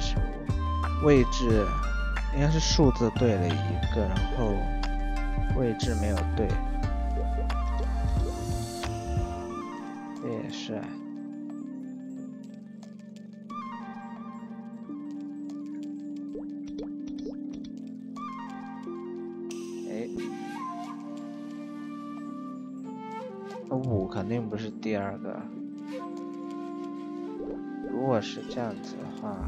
是5，位置应该是数字对了1个，然后位置没有对，这也是。5肯定不是第2个，如果是这样子的话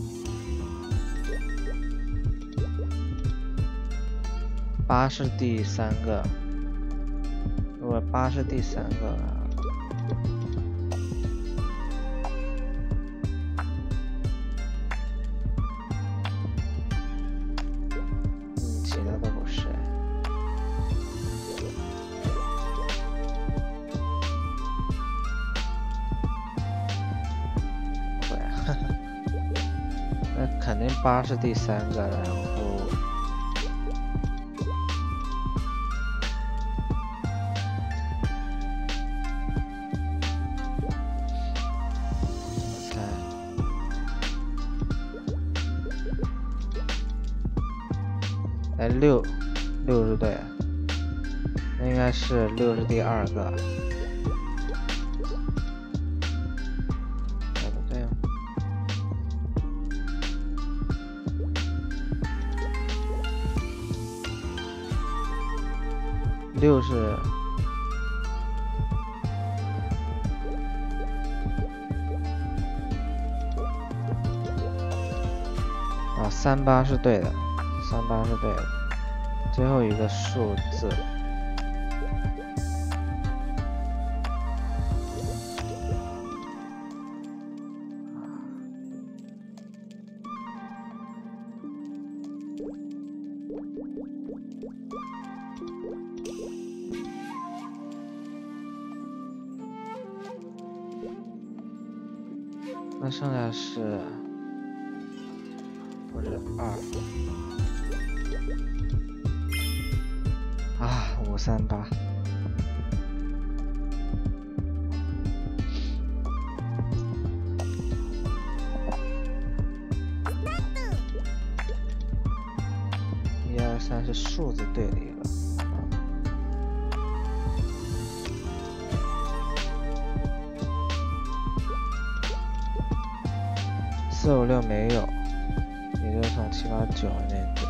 ，8是第3个，如果8是第3个，其他都不是。那肯定8是第3个，然后我猜6是对的，那应该是6是第2个。6是38是对的，38是对的，最后一个数字。那剩下是不是2538。1、2、3是数字对了一个。4、5、6没有，也就从7、8、9那对。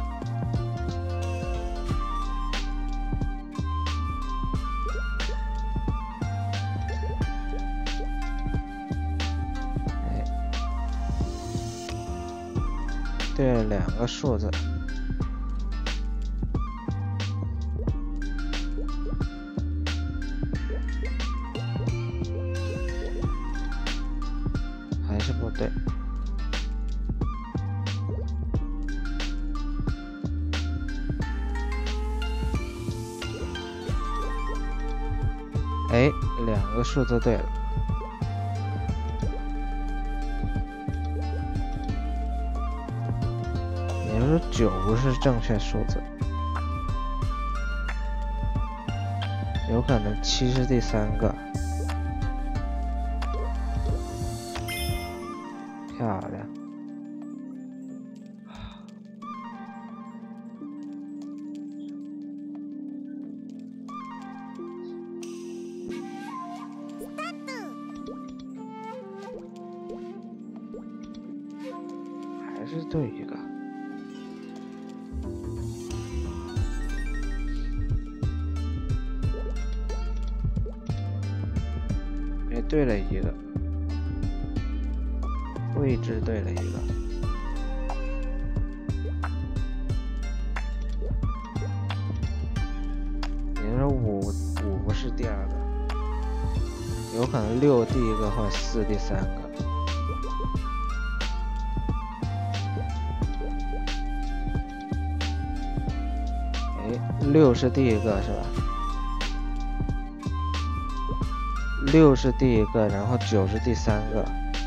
对了2个数字。还是不对。2个数字对了。也就是说9不是正确数字，有可能7是第3个。漂亮。还是对一个。对了一个，位置对了一个，也就是5不是第2个，有可能6第1个或者4第3个。6是第1个是吧？6是第1个，然后9是第3个。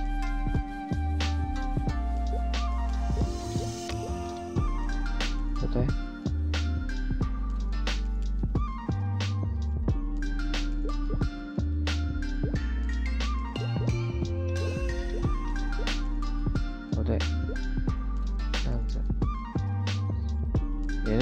不对。不对。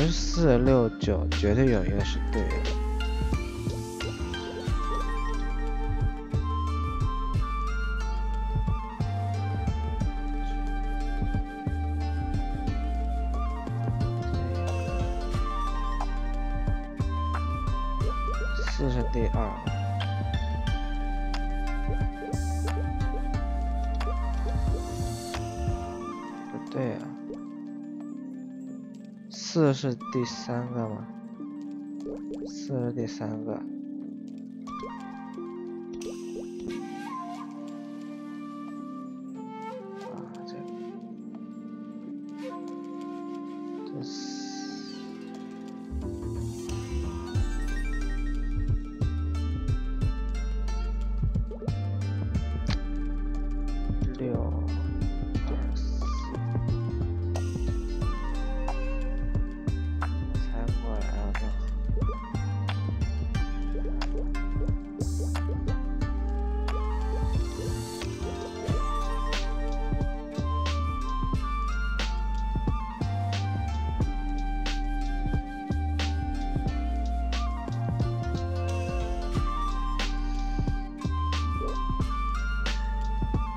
4、6、9，绝对有一个是对的。4是第二。不对啊。4是第3个吗？4是第3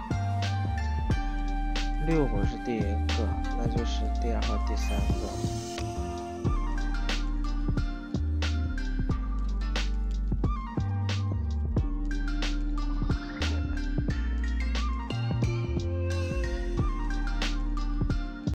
个。6不是第一个，那就是第2和第3个。